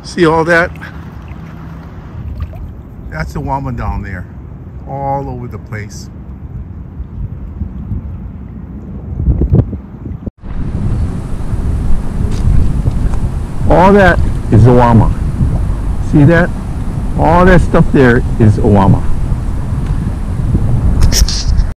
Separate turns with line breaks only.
See all that? That's the llama down there, all over the place. All that is a llama. See that? All that stuff there is a llama.